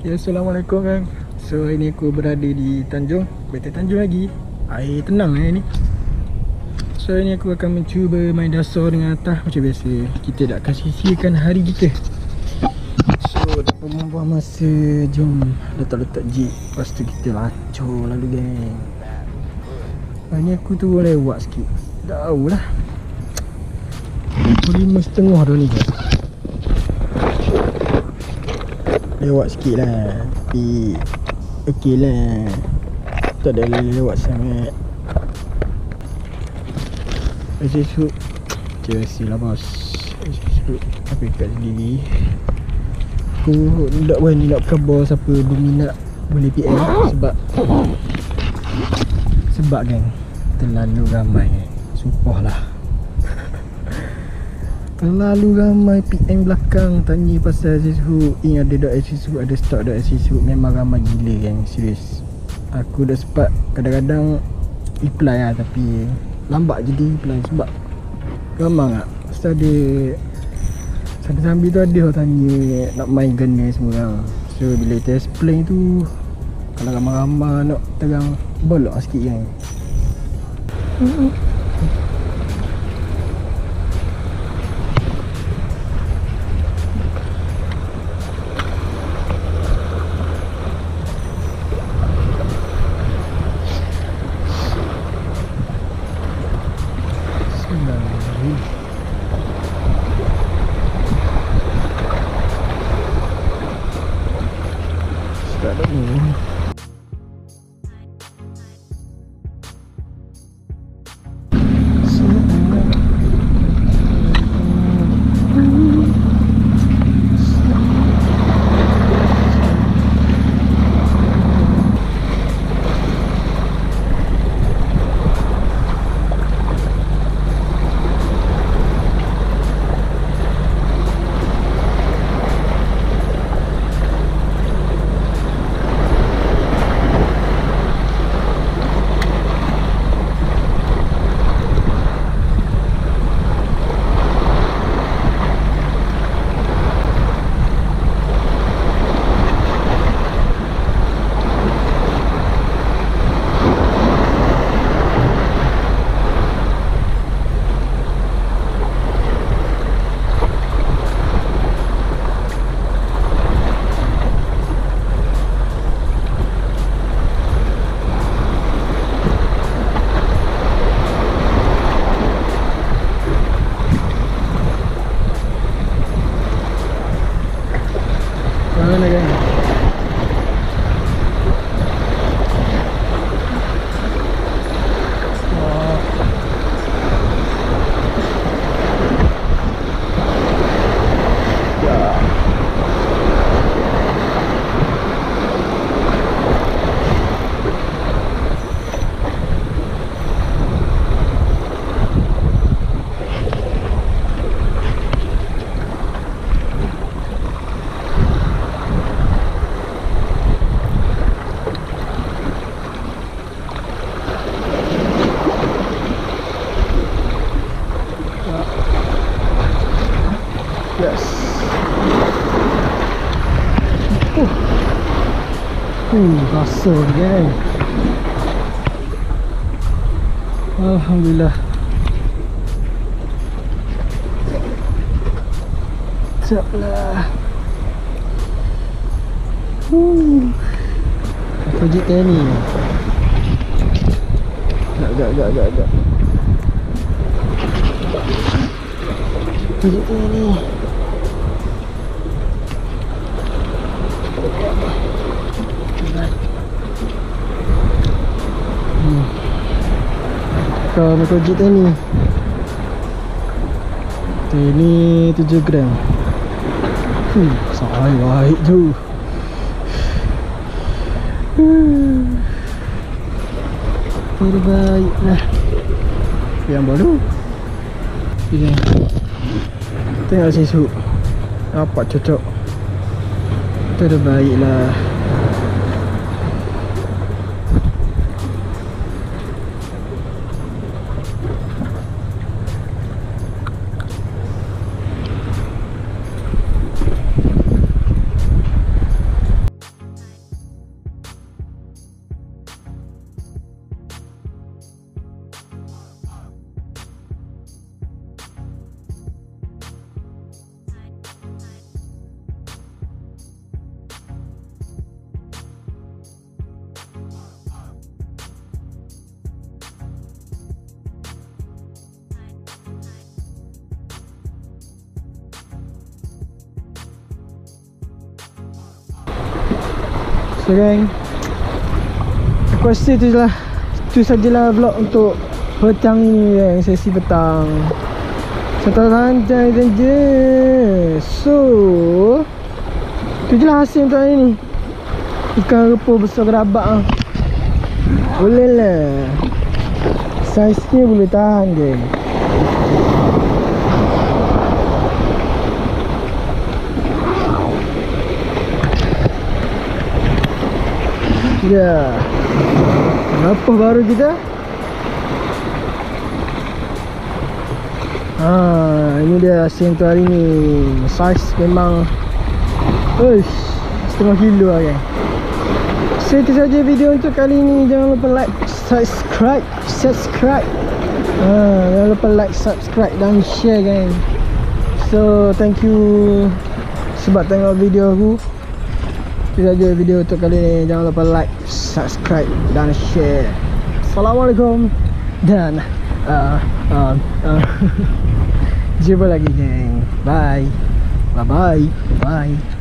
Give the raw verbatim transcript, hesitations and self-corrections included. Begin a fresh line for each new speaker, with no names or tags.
Ya, Assalamualaikum kan. So hari ni aku berada di Tanjung, betul Tanjung lagi. Air tenang eh ni. So hari ni aku akan mencuba main dasar dengan atas macam biasa. Kita tak akan sia-siakan hari kita. So tak membuang masa, jom letak-letak jeep. Lepas tu kita lacur lalu geng. Hari ni aku turun lewat sikit. Jauh lah. Pukul lima setengah dah ni kan. Lewat sikit lah, tapi okey lah, tak ada lewat sangat. Hasil macam biasa lah bos. Hasil aku ikat sendiri. Aku tak berani nak khabar siapa berminat boleh P M. Sebab Sebab kan terlalu ramai. Sumpah lah, terlalu ramai P M belakang tanya pasal Azizu. Ing ada dot Azizu, ada stok dot Azizu. Memang ramai gila kan, serius. Aku dah sempat kadang-kadang reply lah, tapi lambat je dia reply sebab ramai tak. Lepas ada sambil-sambil tu ada orang tanya nak main gana semua orang. So bila test play tu, kalau ramai-ramai nak terang bolok sikit kan. Yes. Uh. Uh, rasa kan. Alhamdulillah. Sekejaplah. Uh. Apa je ni? Gak, gak, gak, gak, gak. Apa je ni? Hmm. Kau nak kojit ni. Ini tujuh gram. Hmm, sangat baik tu. Hmm. Terbaik lah. Yang baru. Ini. Tengok sisu. Apa cocok. Terbaik lah. So geng, aku rasa tu je lah, tu sajalah vlog untuk petang ni geng, sesi petang. Santai-santai saja. So tu je lah hasil untuk hari ni. Ikan repul besar gerabak lah. Boleh lah, saiznya boleh tahan geng. Ya, apa baru kita? Ha, ini dia hasil untuk hari ni. Saiz memang uish, setengah kilo lah geng. So itu saja video untuk kali ni. Jangan lupa like, subscribe, subscribe. Ha, jangan lupa like, subscribe dan share geng. So thank you sebab tengok video aku. Itu saja video untuk kali ni. Jangan lupa like, subscribe dan share. Assalamualaikum dan uh, uh, uh, jumpa lagi geng. Bye. Bye bye. Bye.